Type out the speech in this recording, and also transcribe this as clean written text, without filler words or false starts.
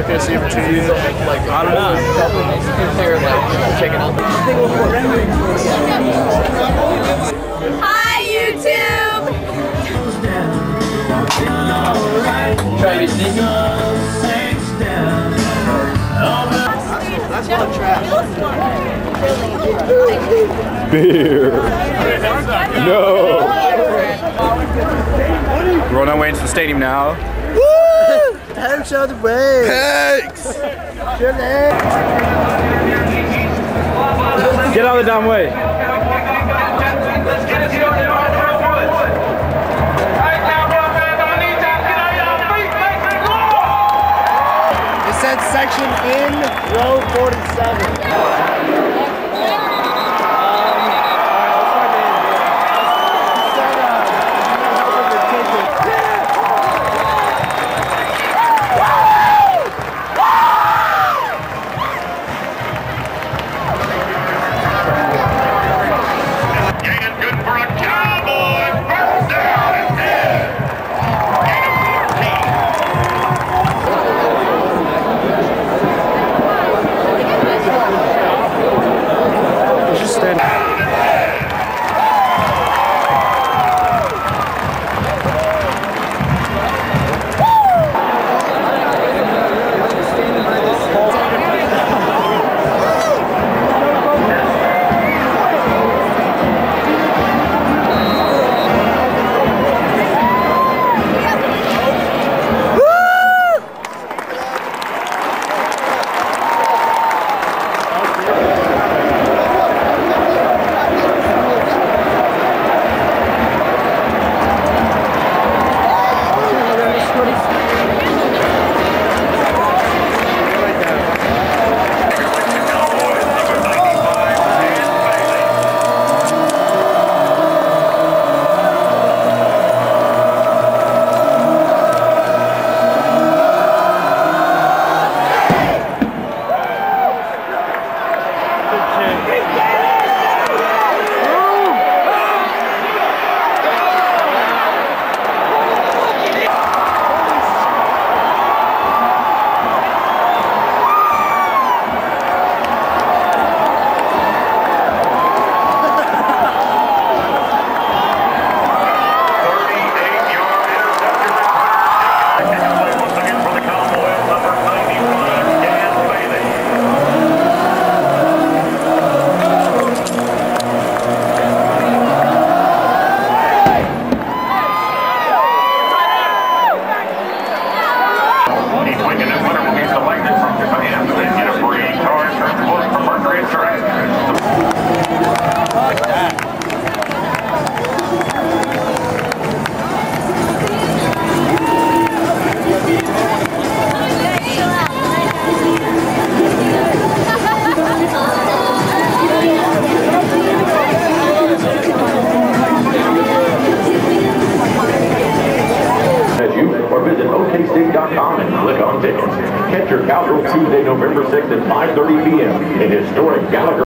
gonna see opportunities like I don't know. They're like checking out. Hi YouTube. Try to be sneaky. That's not trash. Beer. No. We're on our way into the stadium now. Woo! Hands out the way. Thanks. Get out of the damn way. It said section in row 47. OKState.com and click on tickets. Catch your Cowgirls Tuesday, November 6th at 5:30 p.m. in historic Gallagher.